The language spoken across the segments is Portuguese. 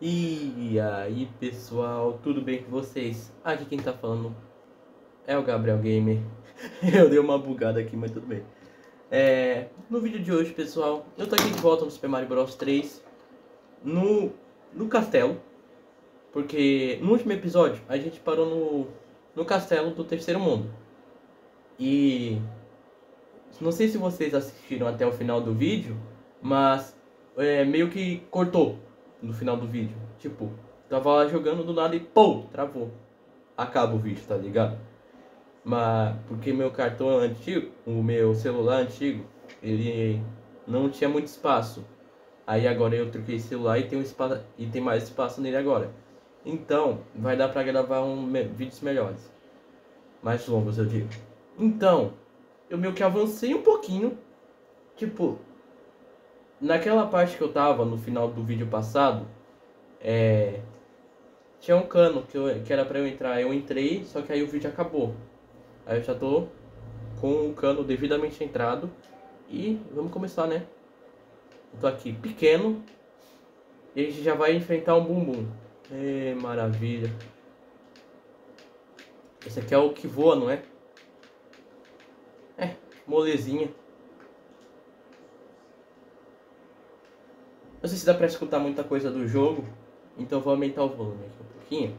E aí pessoal, tudo bem com vocês? Aqui quem tá falando é o Gabriel Gamer. Eu dei uma bugada aqui, mas tudo bem. No vídeo de hoje, pessoal, eu tô aqui de volta no Super Mario Bros 3 no castelo. Porque no último episódio a gente parou no castelo do terceiro mundo. E não sei se vocês assistiram até o final do vídeo, mas meio que cortou no final do vídeo. Tipo, tava lá jogando do nada e pô, travou. Acaba o vídeo, tá ligado? Mas porque meu cartão antigo, o meu celular antigo, ele não tinha muito espaço. Aí agora eu troquei celular e tem espaço e tem mais espaço nele agora. Então, vai dar pra gravar vídeos melhores. Mais longos, eu digo. Então, eu meio que avancei um pouquinho. Tipo, naquela parte que eu tava no final do vídeo passado, tinha um cano que era pra eu entrar. Eu entrei, só que aí o vídeo acabou. Aí eu já tô com o cano devidamente entrado. E vamos começar, né? Eu tô aqui pequeno. E a gente já vai enfrentar um bumbum. Maravilha. Esse aqui é o que voa, não é? Molezinha. Não sei se dá pra escutar muita coisa do jogo. Então eu vou aumentar o volume aqui um pouquinho.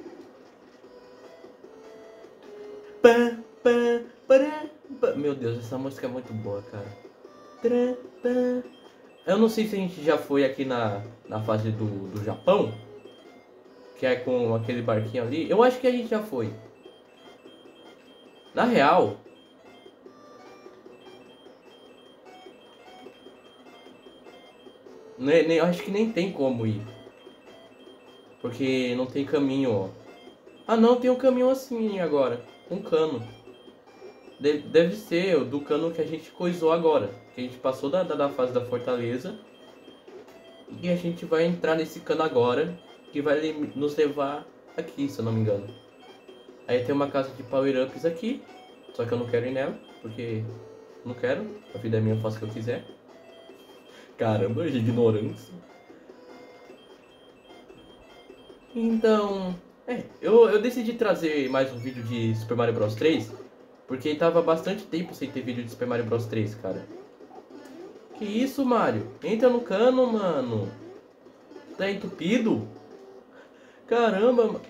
Pá, pá, pará, pá. Meu Deus, essa música é muito boa, cara. Tará, pá. Eu não sei se a gente já foi aqui na fase do Japão. Que é com aquele barquinho ali. Eu acho que a gente já foi. Na real, eu acho que nem tem como ir. Porque não tem caminho, ó. Ah não, tem um caminho assim agora. Um cano. Deve ser o do cano que a gente coisou agora. Que a gente passou da fase da fortaleza. E a gente vai entrar nesse cano agora. Que vai nos levar aqui, se eu não me engano. Aí tem uma casa de power-ups aqui. Só que eu não quero ir nela. Porque não quero. A vida é minha, eu faço o que eu quiser. Caramba, de ignorância. Então, eu decidi trazer mais um vídeo de Super Mario Bros 3, porque tava bastante tempo sem ter vídeo de Super Mario Bros 3, cara. Que isso, Mario? Entra no cano, mano. Tá entupido? Caramba.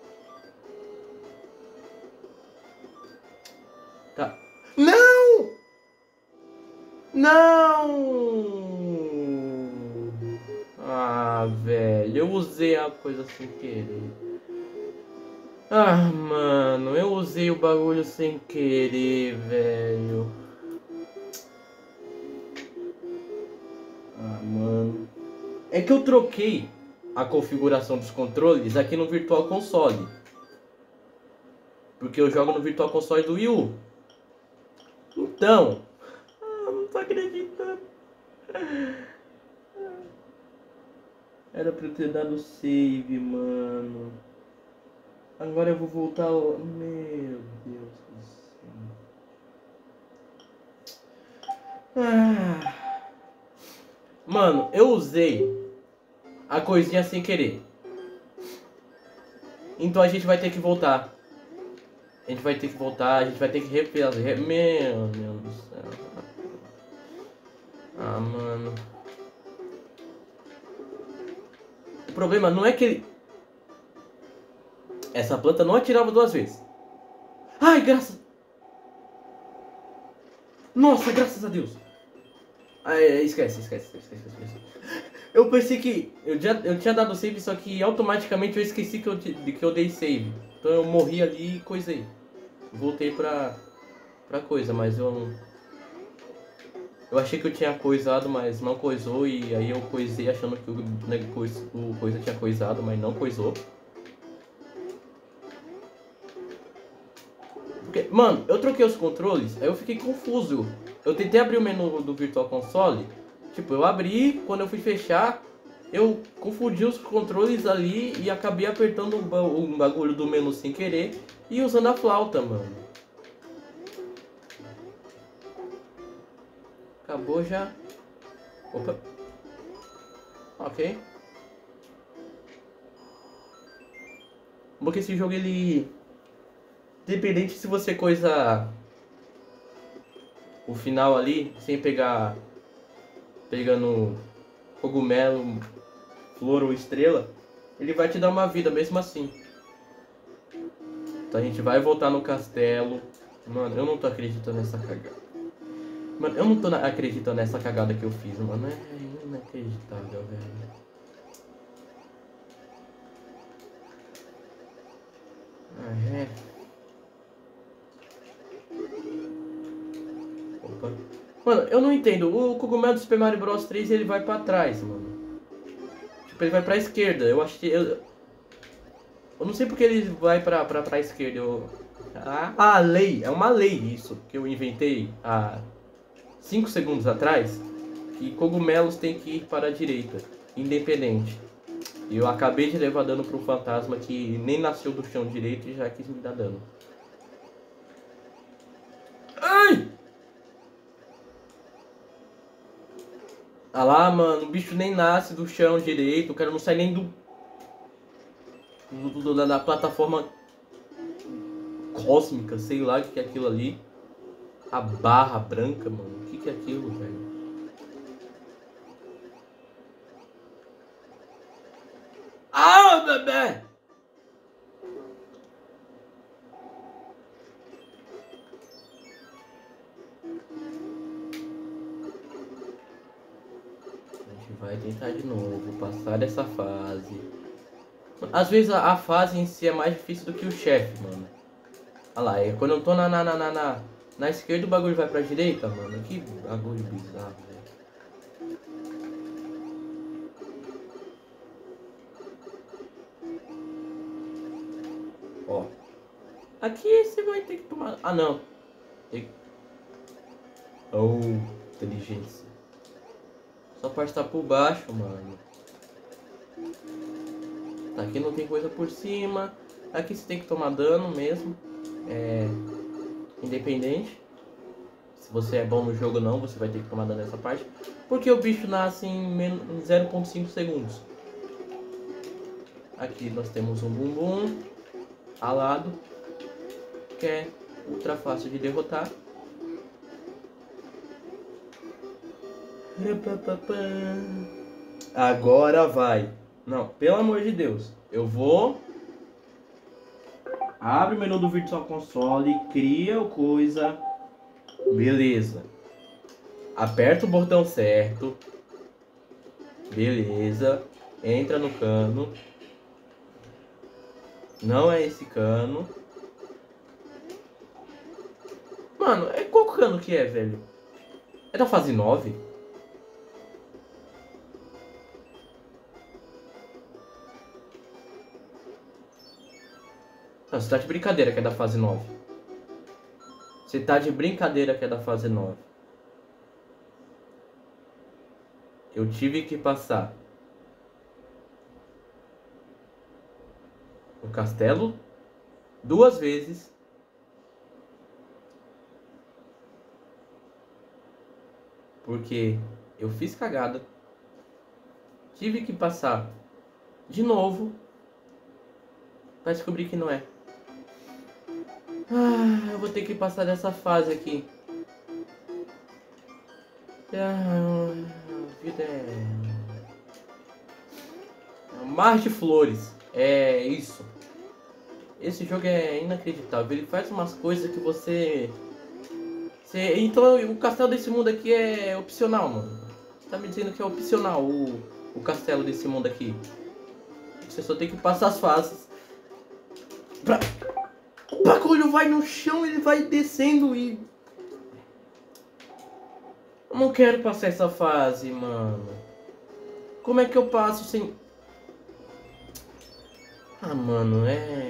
Tá. Não! Não! Ah, velho, eu usei a coisa sem querer. Ah, mano, eu usei o bagulho sem querer, velho. Ah, mano. É que eu troquei a configuração dos controles aqui no Virtual Console. Porque eu jogo no Virtual Console do Wii U. Então... não tô acreditando. Era pra eu ter dado save, mano. Agora eu vou voltar... Meu Deus do céu. Mano, eu usei a coisinha sem querer. Então a gente vai ter que voltar. A gente vai ter que voltar, a gente vai ter que refazer. Meu Deus do céu. Ah, mano. O problema não é que ele... Essa planta não atirava duas vezes. Ai, graças... Nossa, graças a Deus. Esquece. Eu pensei que... Eu tinha dado save, só que automaticamente eu esqueci que eu dei save. Então eu morri ali e coisei. Voltei pra coisa, mas eu achei que eu tinha coisado, mas não coisou. E aí eu coisei achando que o coisa tinha coisado, mas não coisou. Porque, mano, eu troquei os controles, aí eu fiquei confuso. Eu tentei abrir o menu do Virtual Console. Tipo, eu abri, quando eu fui fechar, eu confundi os controles ali e acabei apertando o bagulho do menu sem querer e usando a flauta, mano. Acabou já. Opa. Ok. Porque esse jogo, ele... Independente se você coisa o final ali, sem pegando cogumelo, flor ou estrela, ele vai te dar uma vida mesmo assim. Então a gente vai voltar no castelo. Mano, eu não tô acreditando nessa cagada. Mano, eu não tô acreditando nessa cagada que eu fiz, mano. É inacreditável, velho. Ah, é. Opa. Mano, eu não entendo. O cogumelo do Super Mario Bros 3, ele vai pra trás, mano. Tipo, ele vai pra esquerda. Eu acho que... Eu não sei porque ele vai pra esquerda. A lei, é uma lei isso que eu inventei há 5 segundos atrás, que cogumelos tem que ir para a direita, independente. E eu acabei de levar dano para um fantasma que nem nasceu do chão direito e já quis me dar dano. Ai! Ah lá, mano, o bicho nem nasce do chão direito, o cara não sai nem da plataforma cósmica, sei lá o que é aquilo ali. A barra branca, mano, o que é aquilo, velho? Ah, bebê! A gente vai tentar de novo, passar dessa fase. Às vezes a fase em si é mais difícil do que o chefe, mano. Olha lá, quando eu tô na esquerda o bagulho vai pra direita, mano. Que bagulho bizarro, velho. Ó. Aqui você vai ter que tomar... Ah, não. Oh, inteligência. Só pode estar por baixo, mano. Tá, aqui não tem coisa por cima. Aqui você tem que tomar dano mesmo. Independente. Se você é bom no jogo ou não, você vai ter que tomar dano nessa parte. Porque o bicho nasce em 0,5 segundos. Aqui nós temos um bumbum alado, que é ultra fácil de derrotar. Agora vai. Não, pelo amor de Deus. Eu vou... Abre o menu do Virtual Console, cria o coisa. Beleza. Aperta o botão certo. Beleza. Entra no cano. Não é esse cano. Mano, qual cano que é, velho? É da fase 9? Não, você tá de brincadeira que é da fase 9. Você tá de brincadeira que é da fase 9. Eu tive que passar o castelo 2 vezes. Porque eu fiz cagada. Tive que passar de novo pra descobrir que não é. Ah, eu vou ter que passar dessa fase aqui. A vida é um mar de flores. É isso. Esse jogo é inacreditável. Ele faz umas coisas que você... Então o castelo desse mundo aqui é opcional, mano. Você tá me dizendo que é opcional o castelo desse mundo aqui. Você só tem que passar as fases. O bagulho vai no chão, ele vai descendo e... Eu não quero passar essa fase, mano. Como é que eu passo sem... Ah, mano,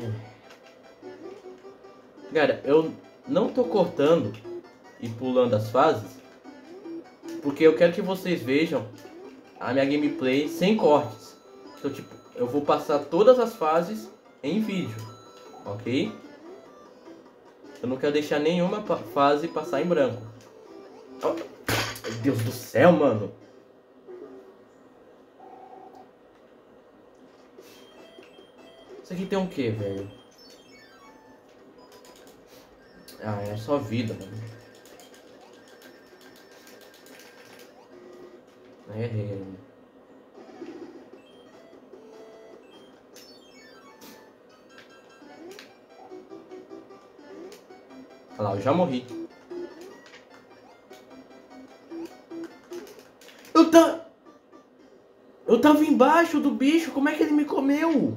Cara, eu não tô cortando e pulando as fases, porque eu quero que vocês vejam a minha gameplay sem cortes. Então, tipo, eu vou passar todas as fases em vídeo, ok? Eu não quero deixar nenhuma fase passar em branco. Oh, meu Deus do céu, mano. Isso aqui tem um quê, velho? Ah, é só vida, mano. Errei. Olha lá, eu já morri. Eu tava embaixo do bicho, como é que ele me comeu?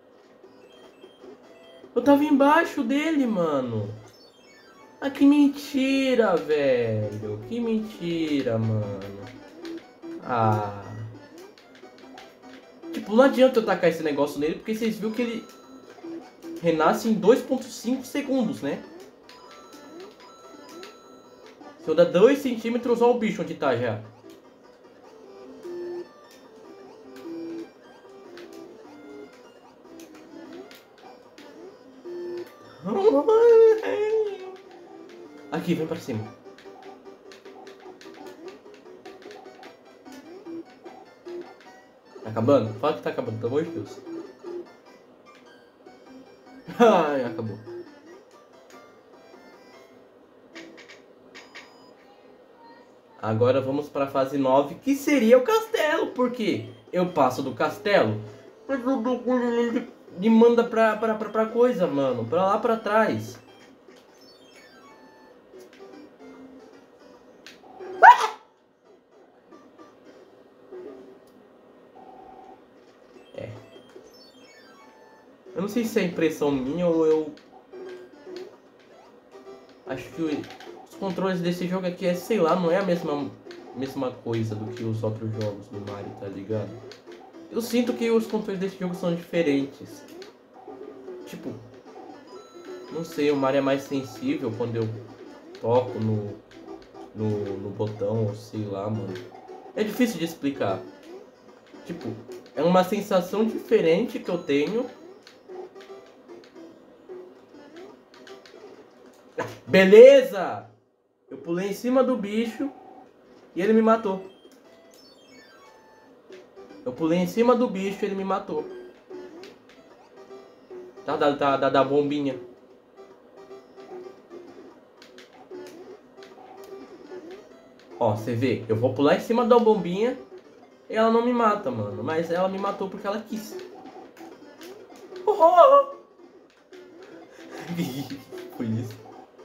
Eu tava embaixo dele, mano. Ah, que mentira, velho. Que mentira, mano. Ah. Tipo, não adianta eu tacar esse negócio nele, porque vocês viram que ele renasce em 2,5 segundos, né? Se eu dar 2 centímetros, olha o bicho onde tá já. Aqui, vem pra cima. Tá acabando? Fala que tá acabando, pelo amor de Deus. Ai, acabou. Agora vamos para a fase 9, que seria o castelo. Por quê? Eu passo do castelo e manda pra coisa, mano. Pra lá pra trás. É. Eu não sei se é impressão minha ou eu... Acho que os controles desse jogo aqui é, sei lá, não é a mesma coisa do que os outros jogos do Mario, tá ligado? Eu sinto que os controles desse jogo são diferentes. Tipo, não sei, o Mario é mais sensível quando eu toco no botão, ou sei lá, mano. É difícil de explicar. Tipo, é uma sensação diferente que eu tenho. Beleza! Eu pulei em cima do bicho e ele me matou. Eu pulei em cima do bicho e ele me matou. Tá, da bombinha. Ó, você vê, eu vou pular em cima da bombinha e ela não me mata, mano. Mas ela me matou porque ela quis. Oh! Foi isso.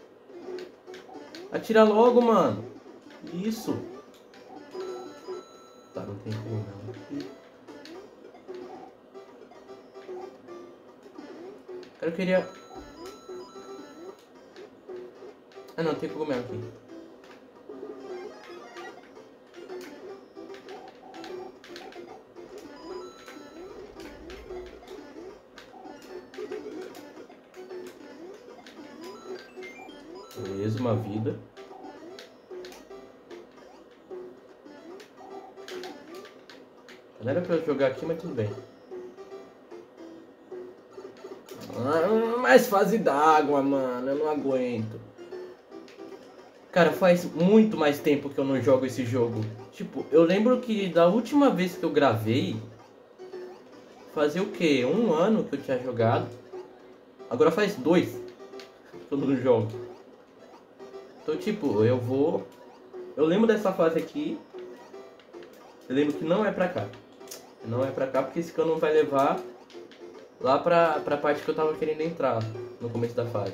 Atira logo, mano. Isso. Tá, não tem como não. Eu queria... Ah não, tem cogumelo aqui. Beleza, uma vida. Não era pra eu jogar aqui, mas tudo bem. Mais fase d'água, mano. Eu não aguento. Cara, faz muito mais tempo que eu não jogo esse jogo. Tipo, eu lembro que da última vez que eu gravei, fazia o quê? 1 ano que eu tinha jogado. Agora faz 2 que eu não jogo. Então, tipo, eu lembro dessa fase aqui. Eu lembro que não é pra cá. Não é pra cá porque esse cano vai levar lá pra parte que eu tava querendo entrar no começo da fase.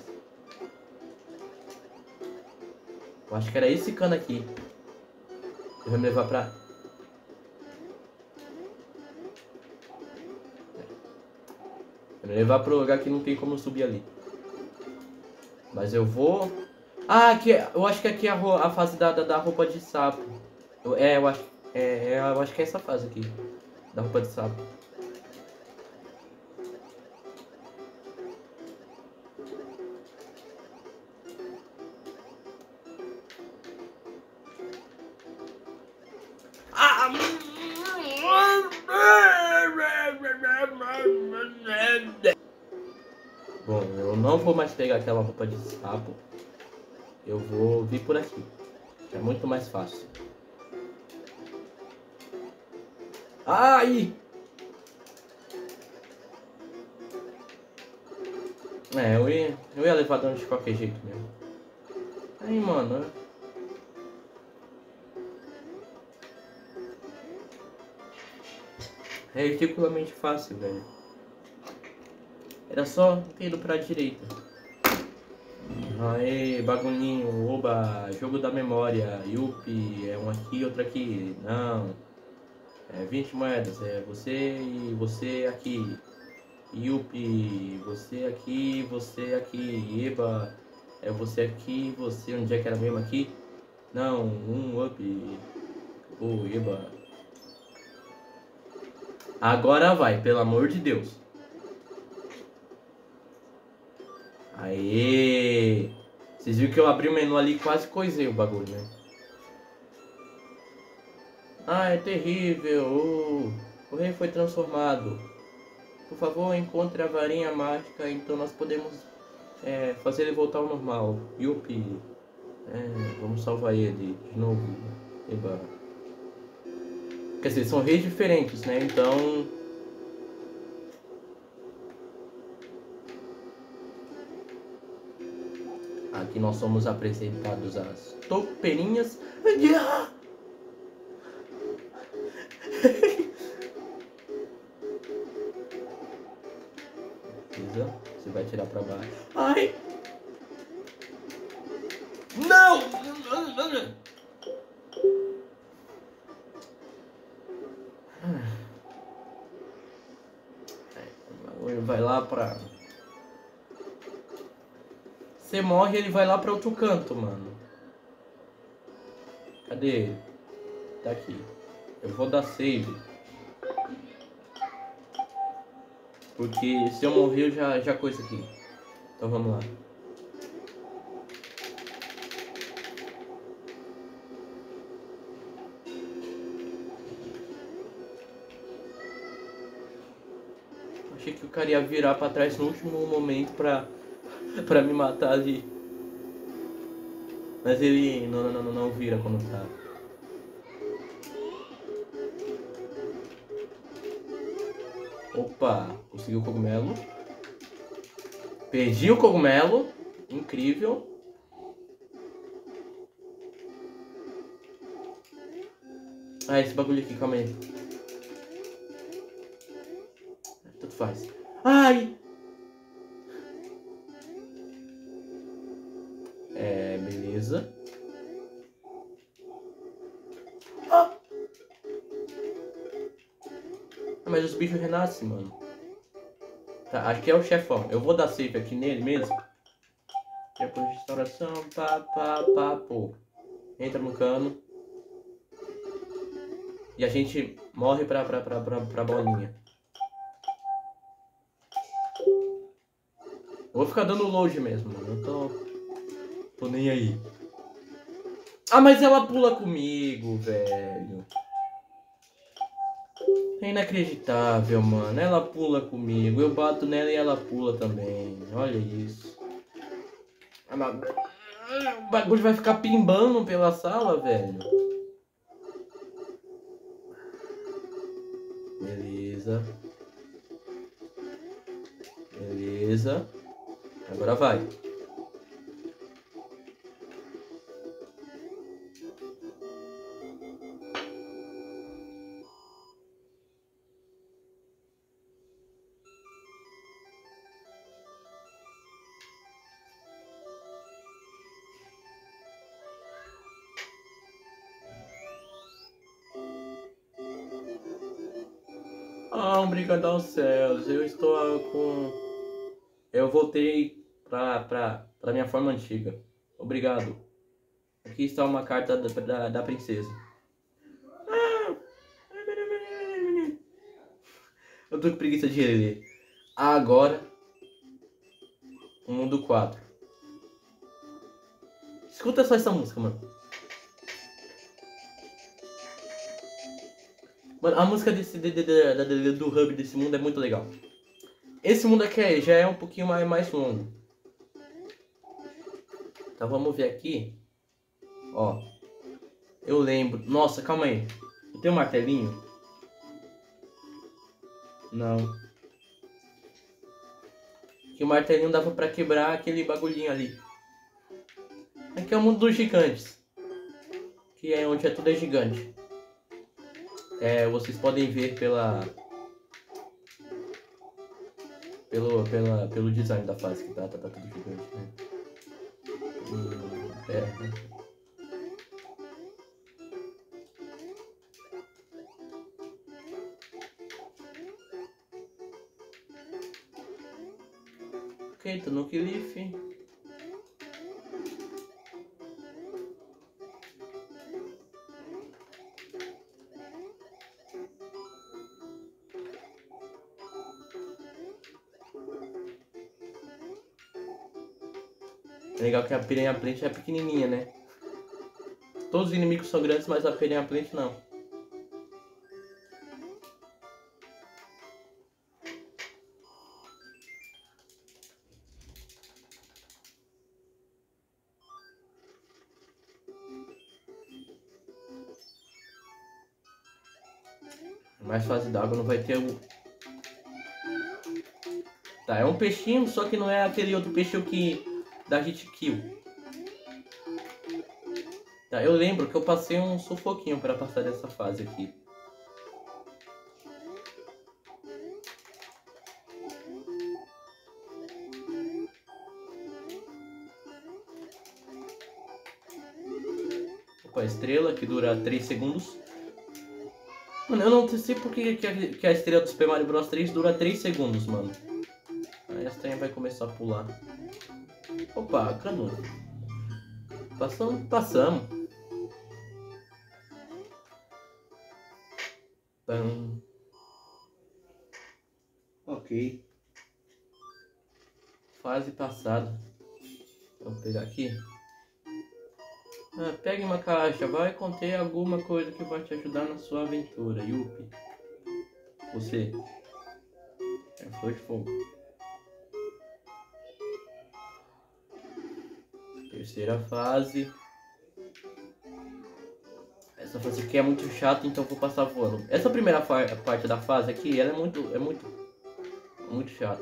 Eu acho que era esse cano aqui. Ele vai me levar pra... Vai me levar pro lugar que não tem como subir ali. Mas eu vou... Ah, aqui, eu acho que aqui é a fase da roupa de sapo. Eu acho que é essa fase aqui. Da roupa de sapo. Bom, eu não vou mais pegar aquela roupa de sapo. Eu vou vir por aqui. Que é muito mais fácil. Ai! É, eu ia levar dano de qualquer jeito mesmo. Aí, mano. É ridiculamente fácil, velho. Era só ter ido pra direita. Aê, bagulhinho, oba, jogo da memória, yupi, é um aqui, outro aqui. Não. É 20 moedas, é você e você aqui. Yupi, você aqui, eba, é você aqui, você, onde é que era mesmo aqui? Não, um up, eba. Agora vai, pelo amor de Deus. Aê! Vocês viram que eu abri o menu ali e quase coisei o bagulho, né? Ah, é terrível! O rei foi transformado. Por favor, encontre a varinha mágica, então nós podemos fazer ele voltar ao normal. Yupi! Vamos salvar ele de novo. Eba. Quer dizer, são reis diferentes, né? Então... Aqui nós somos apresentados às topeirinhas. Você vai tirar pra baixo. Ai! Não! Vai lá pra... Você morre, ele vai lá pra outro canto, mano. Cadê ele? Tá aqui. Eu vou dar save. Porque se eu morrer, eu já coisa aqui. Então vamos lá. Achei que o cara ia virar pra trás no último momento pra me matar ali. Mas ele não vira quando tá. Opa, consegui o cogumelo. Perdi o cogumelo. Incrível. Ah, esse bagulho aqui, calma aí. Tanto faz. Ai! Beleza. Ah! Mas os bichos renascem, mano. Tá, acho que é o chefão. Eu vou dar save aqui nele mesmo. Depois de restauração, pô. Entra no cano. E a gente morre pra bolinha. Eu vou ficar dando load mesmo, mano. Eu tô nem aí. Ah, mas ela pula comigo, velho. É inacreditável, mano. Ela pula comigo. Eu bato nela e ela pula também. Olha isso. O bagulho vai ficar pimbando pela sala, velho. Beleza. Beleza. Agora vai. Ah, obrigado aos céus. Eu estou com... Eu voltei pra minha forma antiga. Obrigado. Aqui está uma carta da princesa. Eu tô com preguiça de ler. Agora, o mundo 4. Escuta só essa música, mano. Mano, a música do hub desse mundo é muito legal. Esse mundo aqui já é um pouquinho mais longo. Então vamos ver aqui. Ó. Eu lembro. Nossa, calma aí. Eu tenho um martelinho? Não. Que o martelinho dava pra quebrar aquele bagulhinho ali. Aqui é o mundo dos gigantes. Que é onde tudo é gigante. Vocês podem ver pelo design da fase que tá tudo gigante, né? Ok, tô no Leaf. É legal que a Piranha Plant é pequenininha, né? Todos os inimigos são grandes, mas a Piranha Plant não. Mais fase d'água não vai ter o... Tá, é um peixinho, só que não é aquele outro peixinho que dá hit kill. Tá, eu lembro que eu passei um sufoquinho para passar dessa fase aqui. Opa, estrela que dura 3 segundos. Mano, eu não sei por que a estrela do Super Mario Bros 3 dura 3 segundos, mano. Aí a estranha vai começar a pular. Opa, cano. Passamos. Pam. Ok. Fase passada. Vou pegar aqui. Pegue uma caixa, vai conter alguma coisa que vai te ajudar na sua aventura, Yuppie. Você é flor de fogo. Terceira fase. Essa fase aqui é muito chata, então vou passar voando. Essa primeira parte da fase aqui, ela é muito chata.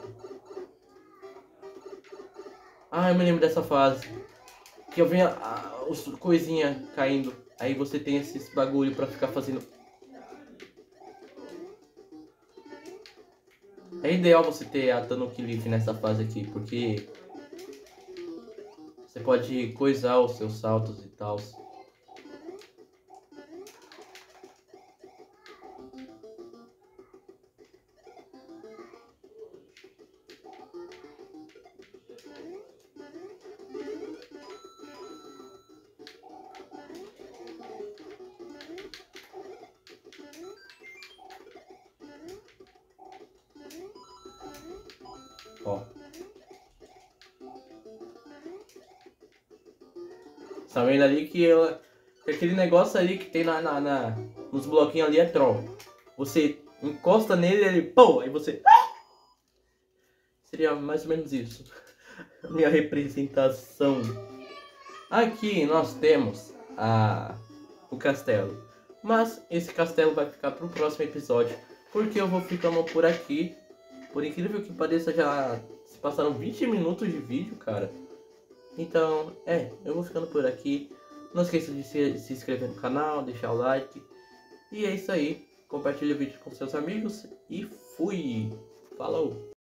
Ah, eu me lembro dessa fase. Que eu venho os coisinha caindo. Aí você tem esses bagulho pra ficar fazendo. É ideal você ter a Tanuki Leaf nessa fase aqui, porque você pode coisar os seus saltos e tal. Ó. Tá vendo ali que aquele negócio ali que tem nos bloquinhos ali é troll. Você encosta nele e ele pô, aí você... Seria mais ou menos isso. A minha representação. Aqui nós temos o castelo. Mas esse castelo vai ficar pro próximo episódio. Porque eu vou ficando por aqui. Por incrível que pareça, já se passaram 20 minutos de vídeo, cara. Então, eu vou ficando por aqui. Não esqueça de se inscrever no canal, deixar o like. E é isso aí. Compartilhe o vídeo com seus amigos. E fui! Falou!